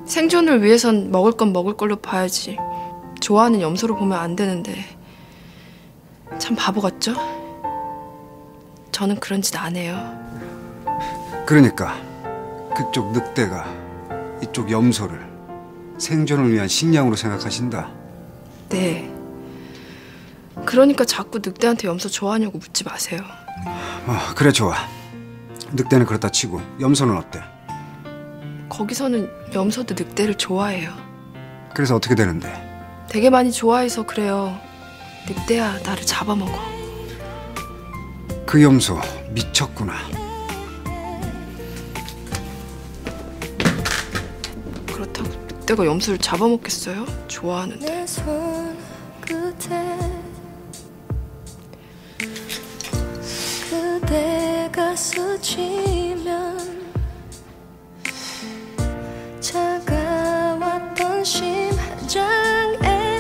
생존을 위해선 먹을 건 먹을 걸로 봐야지. 좋아하는 염소를 보면 안 되는데. 참 바보 같죠? 저는 그런 짓 안 해요. 그러니까 그쪽 늑대가 이쪽 염소를 생존을 위한 식량으로 생각하신다. 네. 그러니까 자꾸 늑대한테 염소 좋아하냐고 묻지 마세요. 그래 좋아. 늑대는 그렇다 치고 염소는 어때? 거기서는 염소도 늑대를 좋아해요. 그래서 어떻게 되는데? 되게 많이 좋아해서 그래요. 늑대야 나를 잡아먹어. 그 염소 미쳤구나. 그렇다고 늑대가 염소를 잡아먹겠어요? 좋아하는데. 내 손 끝에 그대가 스치면 차가웠던 심장에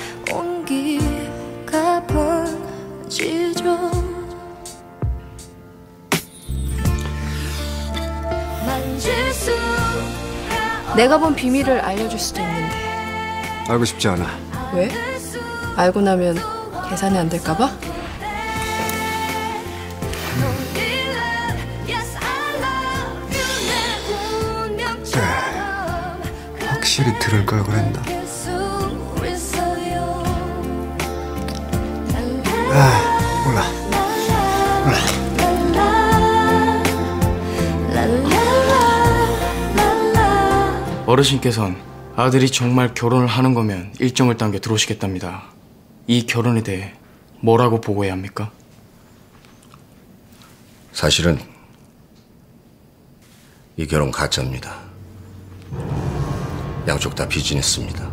온기가 번지죠. 만질 수 내가 본 비밀을 알려줄 수도 있는데. 알고 싶지 않아. 왜? 알고 나면 계산이 안 될까 봐? 그래, 확실히 들을 걸 그랬나? 몰라. 어르신께선 아들이 정말 결혼을 하는 거면 일정을 당겨 들어오시겠답니다. 이 결혼에 대해 뭐라고 보고해야 합니까? 사실은 이 결혼 가짜입니다. 양쪽 다 비즈니스입니다.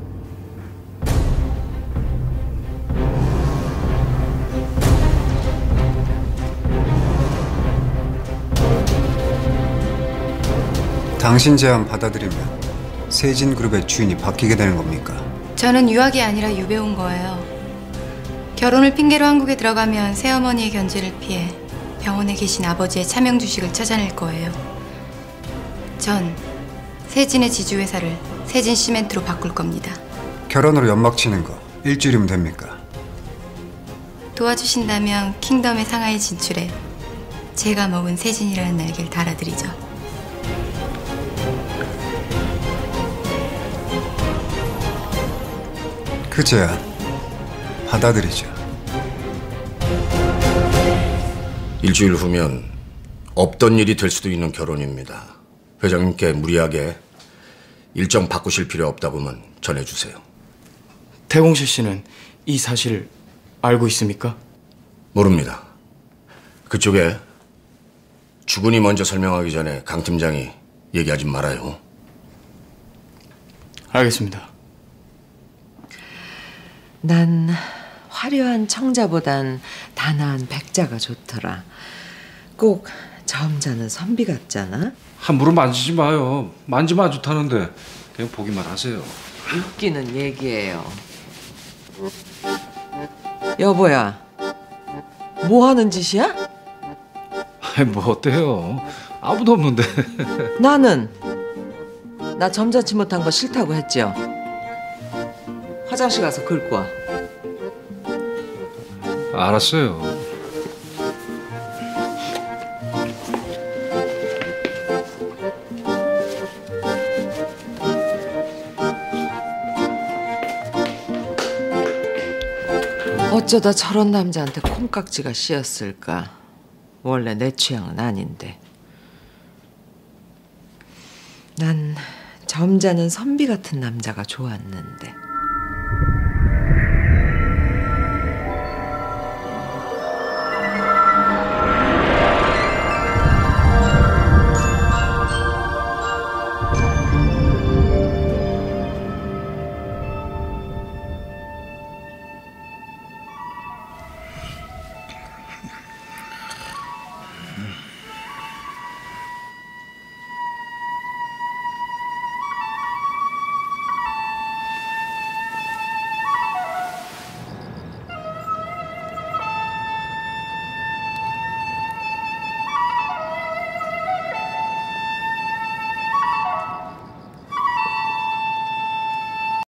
당신 제안 받아들이면 세진그룹의 주인이 바뀌게 되는 겁니까? 저는 유학이 아니라 유배 온 거예요. 결혼을 핑계로 한국에 들어가면 새어머니의 견제를 피해 병원에 계신 아버지의 차명 주식을 찾아낼 거예요. 전 세진의 지주회사를 세진 시멘트로 바꿀 겁니다. 결혼으로 연막 치는 거 일주일이면 됩니까? 도와주신다면 킹덤의 상하이 진출해 제가 먹은 세진이라는 날개를 달아드리죠. 그 제안 받아들이죠. 일주일 후면 없던 일이 될 수도 있는 결혼입니다. 회장님께 무리하게 일정 바꾸실 필요 없다고만 전해주세요. 태공실 씨는 이 사실을 알고 있습니까? 모릅니다. 그쪽에 주군이 먼저 설명하기 전에 강 팀장이 얘기하지 말아요. 알겠습니다. 난 화려한 청자보단 단아한 백자가 좋더라. 꼭 점자는 선비 같잖아. 함부로 만지지 마요. 만지면 안 좋다는데 그냥 보기만 하세요. 웃기는 얘기예요. 여보야, 뭐 하는 짓이야? 아니 뭐 어때요? 아무도 없는데. 나 점잖지 못한 거 싫다고 했죠. 화장실 가서 긁고 와. 알았어요. 어쩌다 저런 남자한테 콩깍지가 씌었을까. 원래 내 취향은 아닌데. 난 점잖은 선비 같은 남자가 좋았는데.